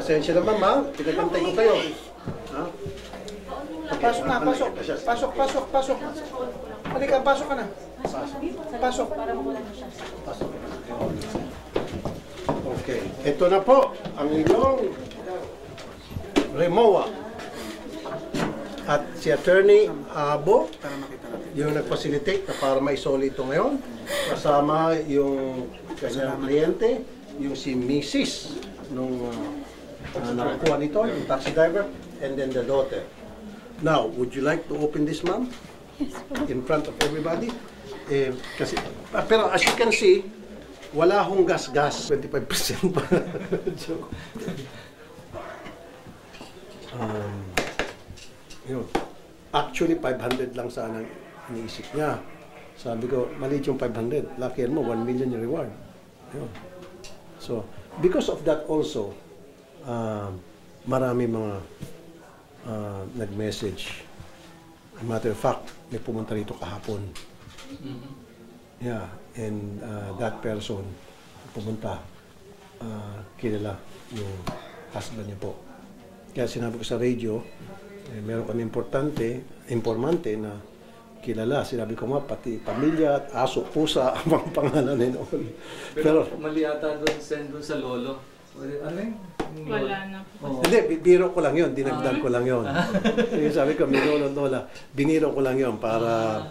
Pasensya naman, ma. Pinagantay ko kayo. Ha? Pasok na, pasok. Pasok. Halika, pasok ka na. Pasok. Okay. Ito na po ang inyong Remoa. At si Attorney Abo, yung nag-facilitate na para maisoli ito ngayon. Kasama yung kanyang kliyente, yung si Mrs. nung nakakuha nito, yung taxi driver, and then the daughter. Now, would you like to open this, ma'am? Yes, In front of everybody? Kasi, pero as you can see, wala hong gas-gas. 25% pa. Joke. Yun. Actually, 500 lang sana iniisip niya. Sabi ko, maliit yung 500. Lucky mo, 1 million yung reward. Yun. So, because of that also, marami mga nag-message. As a matter of fact, may pumunta rito kahapon. Yeah, and that person pumunta, kilala yung husband niya po. Kaya sinabi ko sa radio, meron kami informante na kilala. Sinabi ko nga, pati pamilya, aso, pusa, ang mga pangalan noon. Pero mali ata doon sa lolo. Ano yun? Wala na po. Hindi, biro ko lang yun, dinagdag ko lang yun. Sabi ko, may lola, biniro ko lang yun para,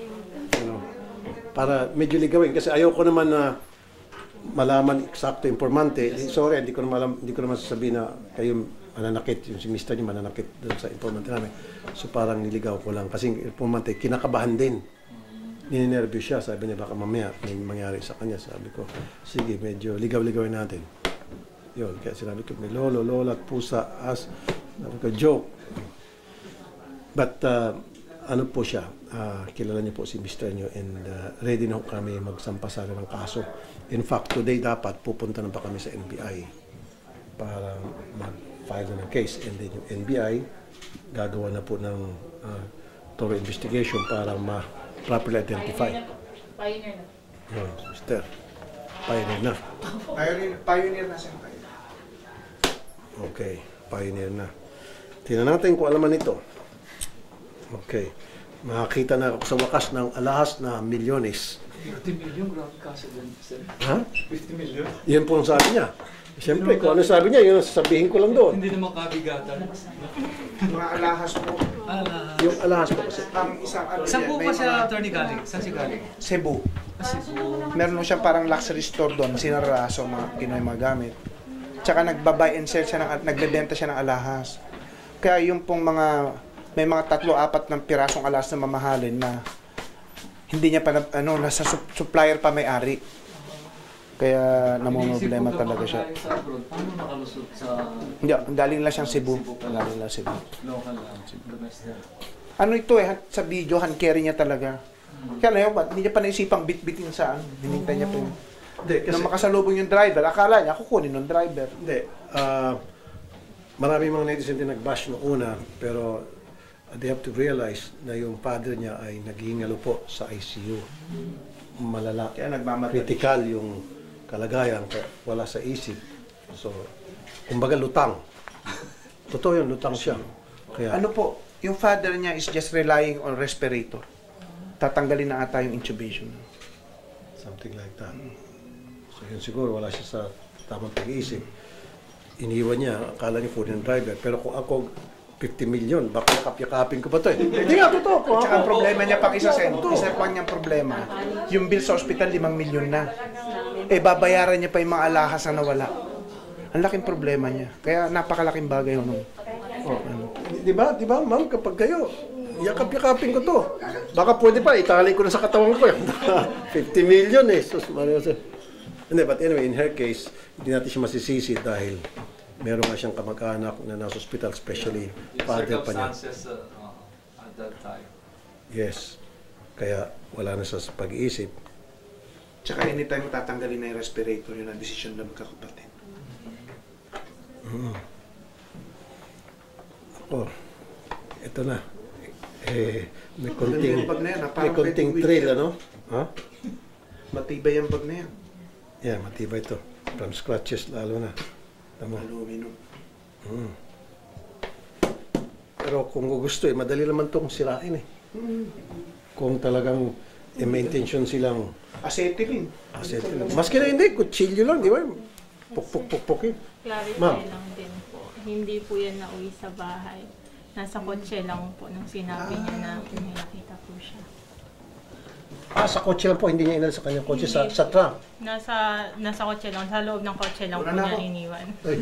para medyo ligawin. Kasi ayaw ko naman na malaman eksakto informante. Sorry, hindi ko naman sasabihin na kayo mananakit, yung si Mr. niyo mananakit doon sa informante namin. So parang niligaw ko lang. Kasi informante, kinakabahan din. Ninenervous siya. Sabi niya, baka mamaya may mangyari sa kanya. Sabi ko, sige, medyo ligaw-ligawin natin. Yun, kaya sinabi ko, may lolo, lola, pusa, as. Sabi ko, joke. But, ano po siya, kilala niyo po si Mr. niyo and ready na kami magsampasara ng kaso. In fact, today dapat pupunta na pa kami sa NBI para mag-file na ng case. And then yung NBI, gagawa na po ng thorough investigation para ma-properly identify. Pioneer na. Yun, Mr. Pioneer na. Pioneer na siya. Okay, pioneer na. Tingnan natin kung alaman ito. Okay. Makakita na ako sa wakas ng alahas na milyones. 50 million, grabe kaso din, sir. Ha? 50 million? Yan po ang sabi niya. Siyempre, kung ano sabi niya, yun ang sasabihin ko lang doon. Hindi naman kabigatan. Mga alahas po. Yung alahas po kasi. Ang isang Saan po pa siya, attorney, galing? Saan siya galing? Cebu. Cebu. Meron siyang parang luxury store doon. Sinaraso mga Pinoy mga gamit. Tsaka nagba-buy and sell siya, nagbebenta siya ng alahas. Kaya yung pong may mga 3-4 ng pirasong alahas na mamahalin na hindi niya pa, nasa supplier pa may-ari. Kaya namumroblema talaga siya. Paano nakalusot sa... Hindi, galing lang siyang Cebu. Galing lang Cebu. Local lang, domestic. Ano ito sa video, hand carry niya talaga. Kaya na yun, hindi niya pa naisipang bit-bitin sa hinintay niya pa yun. Hindi, kasi... Nang makasalubong yung driver, akala niya, kukunin ng driver. Hindi. Maraming mga netizen din nag-bash noong una, pero they have to realize na yung father niya ay naghihingalo po sa ICU. Malala. Kaya nagmamatay. Critical yung kalagayan, wala sa isip. So, kumbaga lutang. Totoo yun, lutang siya. Kaya, Ano po, yung father niya is just relying on respirator. Tatanggalin na ata yung intubation. something like that. So yun siguro, wala siya sa tamang pag-iisip. Iniwan niya, akala niya kunin ng driver. Pero kung ako, 50 million, baka yakap-yakapin ko pa ito eh. Hindi nga, totoo ko. At saka ang problema niya pang isa pa niyang problema, yung bill sa ospital 5 milyon na. Eh, babayaran niya pa yung mga alahas na nawala. Ang laking problema niya. Kaya napakalaking bagay yun. Di ba, ma'am, kapag kayo, yakap-yakapin ko to. Baka pwede pa, itali ko na sa katawan ko. 50 million eh. Sus, hindi, but anyway, in her case, hindi natin siya masisisi dahil meron nga siyang kamag-anak na nasa hospital, especially father pa niya. At that time. Yes. Kaya wala na sa pag-iisip. Tsaka anytime tatanggalin na yung respirator, yun ang desisyon ng magkakapatid. Oh, ito na. May konting trail, ano? Ha? Matibay ang bag na yan. Yeah, matibay ito. From scratches lalo na. Tama. Aluminum. Pero kung gusto madali naman itong sirain eh. Kung talagang may intention silang Acetylene. maski na hindi, kutsilyo lang, di ba? Puk-puk-puk-pukin. Clarify Ma'am. lang din po. Hindi po yan nauwi sa bahay. Nasa kotse lang po nung sinabi niya na may nakita po siya. Sa kotse lang po, hindi niya inal sa kanyang kotse, sa Hindi. trunk. Nasa kotse lang, sa loob ng kotse lang po Wala na niya ako. iniwan.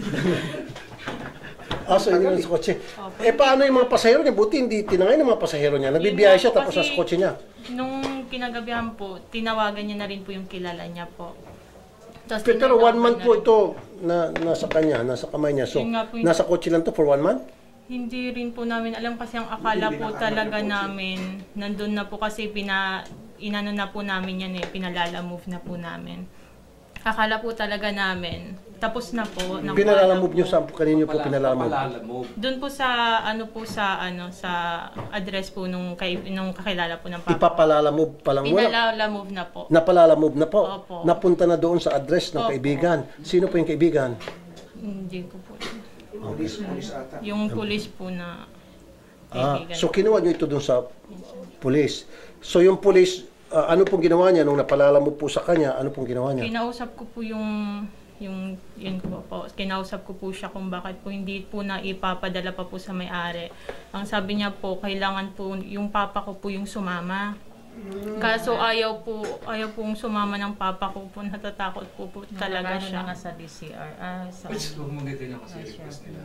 So iniwan sa kotse. Opo. Paano yung mga pasahero niya? Buti hindi tinangay ng mga pasahero niya. Nagbibiyahe siya Yun nga po, tapos kasi nasa kotse niya. Nung kinagabihan po, tinawagan niya na rin po yung kilala niya po. Tapos Pero 1 tinatawag month na po rin. ito na nasa kanya, nasa kamay niya. So, Yun nga po yun. nasa kotse lang to for 1 month? Hindi rin po namin alam kasi ang akala po talaga namin, nandun na po kasi inano na po namin yan eh, pinalala move na po namin. Akala po talaga namin, tapos na po. Pinalalamove niyo sa kanino po pinalalamove? Palalamove. Doon po sa sa address po nung kakilala po ng papa. Ipapalalamove pa lang. Wala. Pinalala move na po. Napalalamove na po. Opo. Napunta na doon sa address ng Opo. kaibigan. Sino po yung kaibigan? Hindi ko po. Police ata. Yung police po na kaibigan. So kinuha niyo ito doon sa police. So yung police, ano pong ginawa niya nung napalalamove po sa kanya? Ano pong ginawa niya? Kinausap ko po yun ko po. Kinausap ko po siya kung bakit po hindi po na ipapadala pa po sa may-ari. Ang sabi niya po, kailangan po yung papa ko po yung sumama. Kaso ayaw pong sumama ng papa ko po, natatakot po talaga siya. Nga sa DCR. Sa Huwag mo ganyan kasi request nila.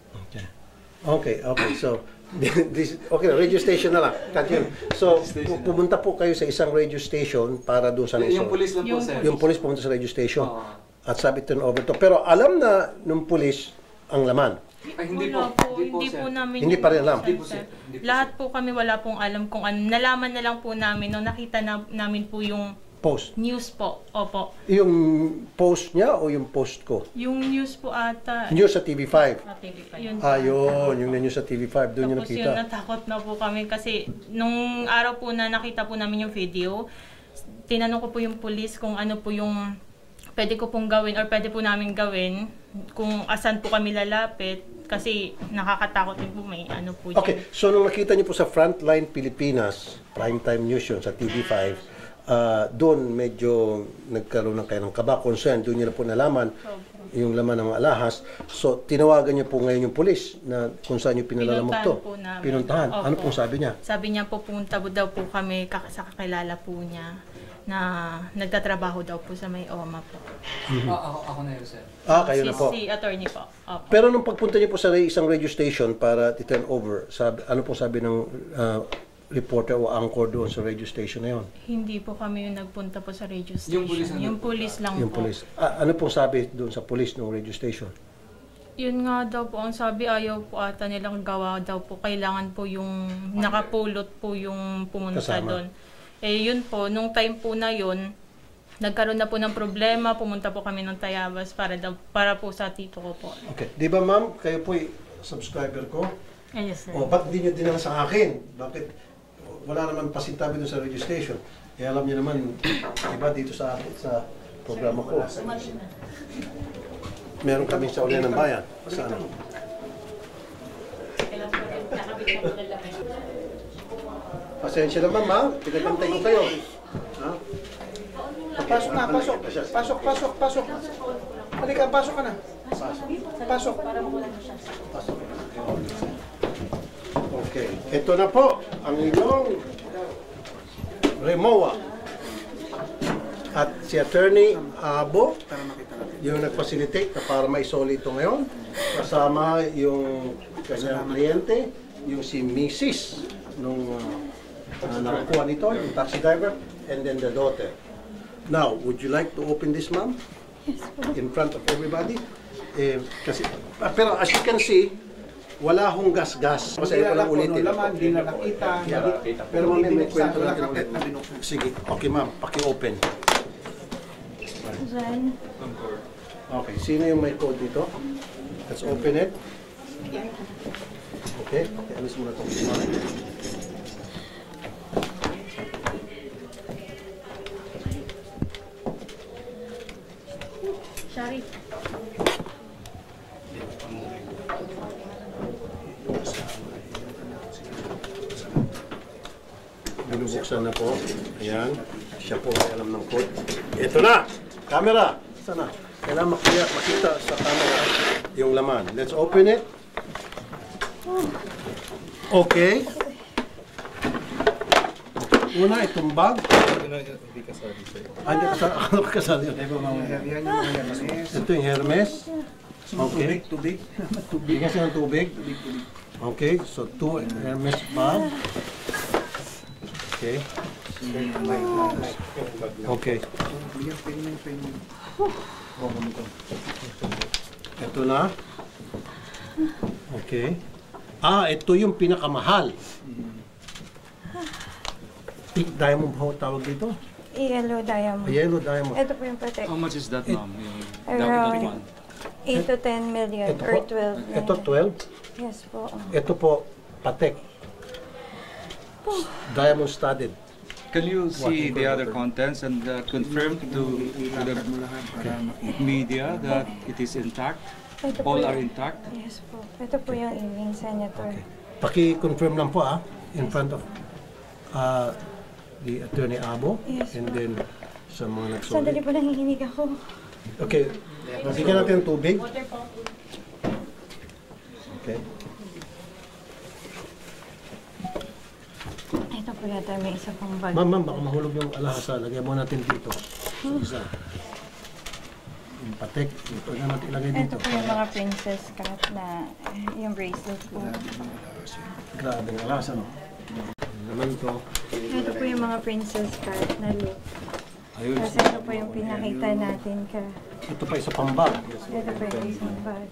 Okay. So, radio station na lang. Continue. So, pumunta po kayo sa isang radio station para doon sa Yung police lang po, Yung sir. Yung police pumunta sa radio station. Oo. At sabi turn over to. Pero alam na nung police ang laman. Ay, hindi Wala po. hindi sir. po namin. Hindi pa rin alam. Sir. Hindi po, sir. Hindi po, Lahat po kami wala pong alam kung ano. Nalaman na lang po namin nung nakita namin po yung Post. news po. Opo. Yung post niya o yung post ko? Yung news po ata. News sa TV5. TV5. Yun. Yun. Yung news sa TV5. Doon yung Tapos yun, nakita. natakot na po kami kasi nung araw po na nakita po namin yung video, tinanong ko po yung police kung ano po yung pwede ko pong gawin or pwede po namin gawin kung asan po kami lalapit kasi nakakatakot din po may ano po dyan. Okay. So, nung nakita niyo po sa Frontline Pilipinas, primetime news yun sa TV5, doon medyo nagkaroon ng kayo ng kaba, concern, doon niyo na po nalaman yung laman ng mga alahas. So, tinawagan niyo po ngayon yung pulis na kung saan niyo pinalalamog to. Pinuntahan po namin. Pinuntahan. Opo. Ano pong sabi niya? Sabi niya po punta daw po kami sa kakilala po niya na nagtatrabaho daw po sa may OMA po. Ako na yun, sir. Kayo na po. Si attorney po. Opo. Pero nung pagpunta niyo po sa isang radio station para i-turn over, ano pong sabi ng reporter o anchor doon sa radio station na yon? Hindi po kami yung nagpunta po sa radio station. Yung police Yung police lang Yung po. police. Ano pong sabi doon sa police ng radio station? Yun nga daw po, ang sabi ayaw po ata nilang gawa daw po. Kailangan po yung nakapulot po yung pumunta Kasama. doon. Yun po, nung time po na yun, nagkaroon na po ng problema, pumunta po kami ng Tayabas para po sa tito ko po. Okay. Di ba ma'am, kayo po subscriber ko? Yes, sir. O, ba't di nyo dinala sa akin? Bakit? Wala naman pasintabi doon sa radio station. Eh, alam niyo naman, iba dito sa akin, sa programa ko. Meron kami sa Ulian ng Bayan. Sa ano? Pasensya naman, ma'am. Pinagantay ko kayo. Ha? Pasok na, pasok. Pasok. Halika, pasok ka na. Pasok. Okay. Ito na po ang inyong Remoa. At si Attorney Abo, yung nag-facilitate na para maisoli ito ngayon. Kasama yung kanyang kliyente, yung si Mrs. nung nakakuha nito, yung taxi driver, and then the daughter. Now, would you like to open this, ma'am? In front of everybody? Pero as you can see, wala hong gas-gas. Masaya ko lang ulitin. Hindi na nakita. Pero mamaya may kwento Wala natin kapit ulit. na binuksan. Sige. Okay, ma'am. Paki-open. Okay. Sino yung may code dito? Let's open it. Okay. Alis muna itong kumain. Shari. buksan na po. Ayan. Siya po ay alam ng code. Ito na! Camera! Sana? Kailangan makita sa camera yung laman. Let's open it. Okay. Una, itong bag. Hindi kasali sa'yo. Hindi kasali. Yan yung mga Hermes. Ito yung Hermes. Okay. Tubig. Bigyan siya ng tubig. Okay, so 2 Hermes bag. Okay. Okay. Ito na. Okay. Ito yung pinakamahal. Pink diamond ba ang tawag dito? Yellow diamond. Yellow diamond. Ito po yung protect. How much is that, ma'am? Around That one. 8 to 10 million Ito or po. 12 Ito million. 12. Yes po. Ito po, patek. Diamond studded. Can you see the other contents and confirm to the media that it is intact? Ito po All yung- are intact? Yes po. Ito po yung evening senator. Paki-confirm lang po in front of the Attorney Abo. Yes, And po. then sa mga Sandali nagsulit. po nanginginig ako. Okay. Bigyan natin ng tubig. Okay. Ito po yata may isa pang bag. Ma'am, baka mahulog yung alahasa. Lagyan mo natin dito. Isa. Yung patek. Ito na natin ilagay dito. Ito po yung mga princess cut na yung bracelet po. Grabe ang alahasa, no? Naman to. Ito po yung mga princess cut na look. Ayun. Kasi ito po yung pinakita natin ka. Ito pa isa pang bag. Ito po yung isang bag.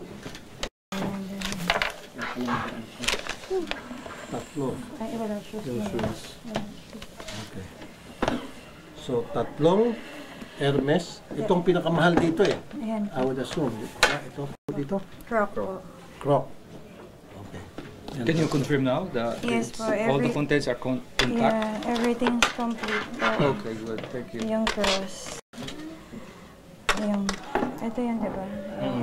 Tatlo. Ay, wala shoes Yung na. shoes. Okay. So, tatlong Hermes. Itong pinakamahal dito eh. Ayan. I would assume. Ito dito. Crop po. Croc. Okay. Yan. Can you confirm now that Yes, it's- for all the every- contents are intact? Yeah, everything's complete po. Okay, good. Thank you. Yung cross. Yung, ito yun, di ba?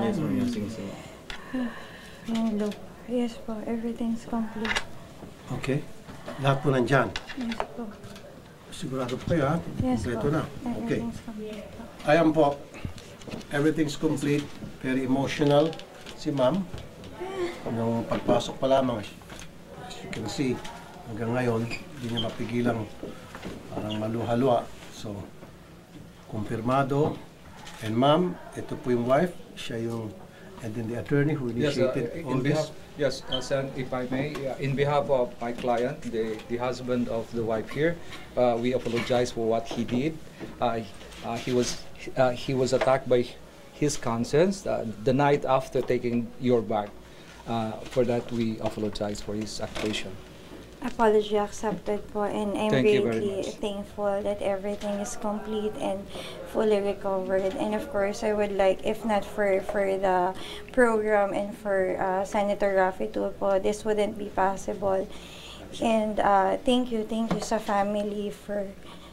Yung loop. Yes po, everything's complete. Okay. Lahat po nandyan. Yes po. Sigurado po kayo ha? Yes Kompleto po. na. Okay. Everything's complete po. Ayan po. Everything's complete. Very emotional. Si ma'am. Nung pagpasok pa lamang, as you can see, hanggang ngayon, hindi niya mapigilang parang maluhalwa. So, kumpirmado. And ma'am, ito po yung wife. Siya yung, and then the attorney who initiated all this. Yes, Sen, if I may, in behalf of my client, the husband of the wife here, we apologize for what he did. He was attacked by his conscience the night after taking your bag. For that, we apologize for his accusation. Apology accepted po, and I'm Thank you very really much. thankful that everything is complete and fully recovered. And of course, I would like, if not for the program and for Senator Raffy Tulfo, this wouldn't be possible. And thank you sa family for...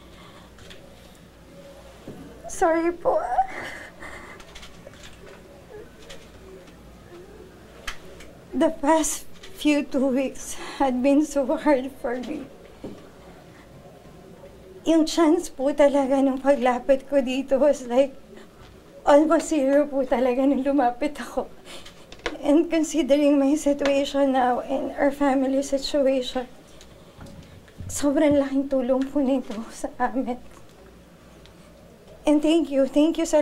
Sorry po. The past few 2 weeks had been so hard for me. Yung chance po talaga nung paglapit ko dito was like almost zero po talaga nung lumapit ako. And considering my situation now and our family situation, sobrang laking tulong po nito sa amin. And thank you sa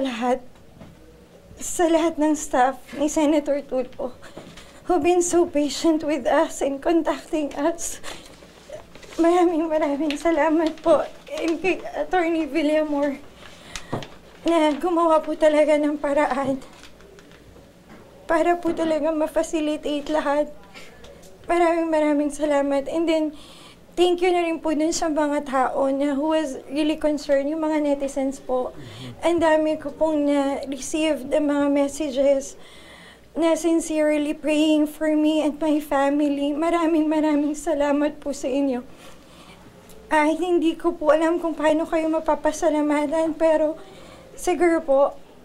lahat ng staff ni Senator Tulfo who've been so patient with us and contacting us. Maraming salamat po. And kay Attorney Villamor na gumawa po talaga ng paraan para po talaga ma-facilitate lahat. Maraming salamat. And then, thank you na rin po dun sa mga tao na who was really concerned, yung mga netizens po. Ang dami ko pong na-receive the mga messages na sincerely praying for me and my family. Maraming salamat po sa inyo. Hindi ko po alam kung paano kayo mapapasalamatan, pero siguro po,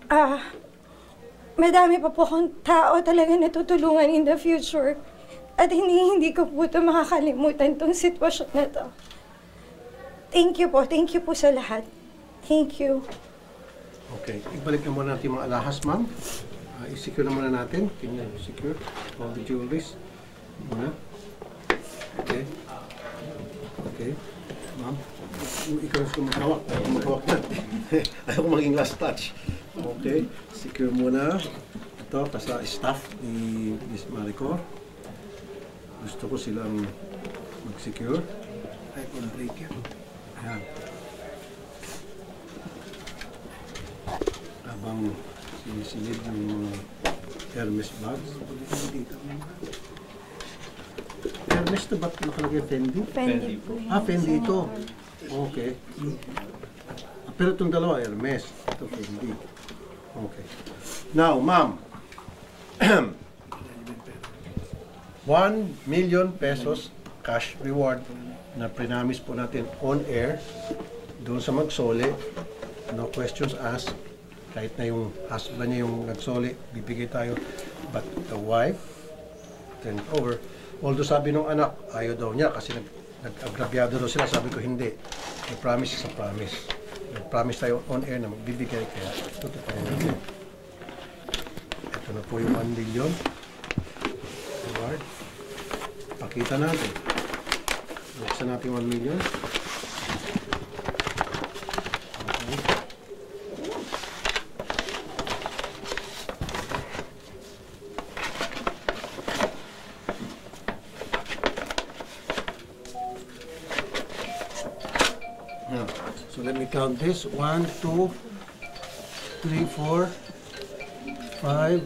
madami pa po akong tao talaga natutulungan in the future. At hindi ko po ito makakalimutan tong sitwasyon na to. Thank you po. Thank you po sa lahat. Thank you. Okay. Ibalik na muna natin yung mga alahas, ma'am. I-secure na muna natin. Can you secure all the jewelries? Muna. Okay. Okay. Ma'am. Ikaw na sumakawak. Ayaw ko magkawak na. Ayaw ko maging last touch. Okay. Secure muna. Ito, sa staff ni Miss Maricor. Gusto ko silang mag-secure. Ay, kung break yan. Ayan. Habang sinisilid ng mga Hermes bags. Hermes to ba't nakalagay Fendi? Fendi po. Fendi ito. Okay. Pero itong dalawa, Hermes. Ito Fendi. Okay. Now, ma'am. 1 million pesos cash reward na prinamis po natin on air doon sa magsoli. No questions asked. Kahit na yung husband niya yung nagsoli, bibigay tayo. But the wife, turn it over. Although sabi nung anak, ayaw daw niya kasi nag-agrabyado daw sila. Sabi ko hindi. The promise is a promise. Nag-promise tayo on air na magbibigay. Kaya tutup tayo natin. Ito na po yung 1 million. Reward. Pakita natin. Buksan natin 1 million. Now, so let me count this. 1, 2, 3, 4, 5,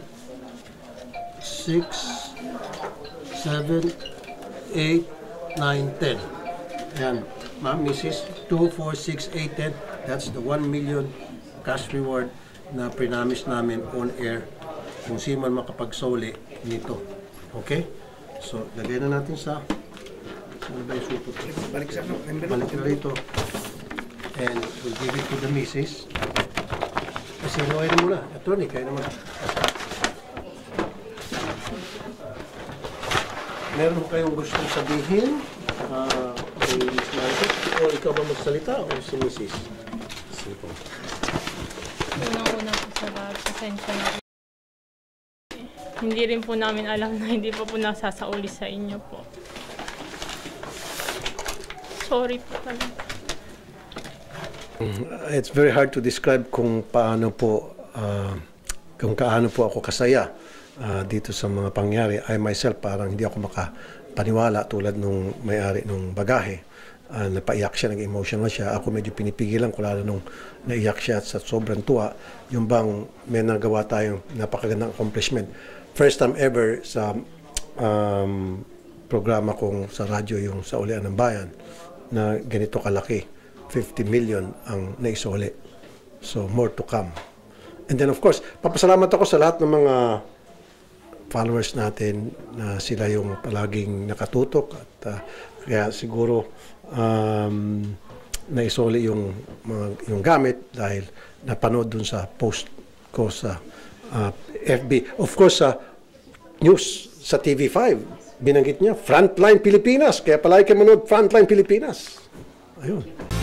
6, 7, 8, 9, 10. Ayan, ma'am, Mrs. 2, 4, 6, 8, 10. That's the 1 million cash reward na prinamis namin on air kung sino man makapagsoli nito. Okay? So, lagay na natin sa ano ba yung supot? Balik sa ano? Balik na rito. And we'll give it to the Mrs. Kasi inuwi na muna. Attorney, kayo naman. Meron mo kayong gustong sabihin kay Ms. Maricor? O ikaw ba magsalita o si Mrs.? Sige po. Unang-una po sa lahat, pasensya na po. Hindi rin po namin alam na hindi pa po nasasauli sa inyo po. Sorry po talaga. It's very hard to describe kung paano po ako kasaya dito sa mga pangyari. I myself parang hindi ako makapaniwala tulad nung may-ari nung bagahe. Napaiyak siya, nag-emotional siya. Ako medyo pinipigilan ko lalo nung naiyak siya sa sobrang tuwa. Yung bang may nagawa tayong napakagandang accomplishment. First time ever sa programa kong sa radyo yung sa Ulian ng Bayan na ganito kalaki. 50 million ang naisuli. So, more to come. And then, of course, papasalamat ako sa lahat ng mga followers natin na sila yung palaging nakatutok at kaya siguro naisuli yung gamit dahil napanood dun sa post ko sa FB. Of course, sa news sa TV5, binanggit niya, Frontline Pilipinas. Kaya palagi kayo manood Frontline Pilipinas. Ayun.